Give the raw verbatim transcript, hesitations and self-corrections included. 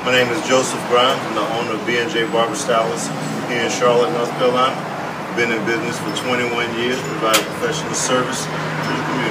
My name is Joseph Grimes. I'm the owner of B and J Barber-Stylist here in Charlotte, North Carolina. I've been in business for twenty-one years, providing professional service to the community.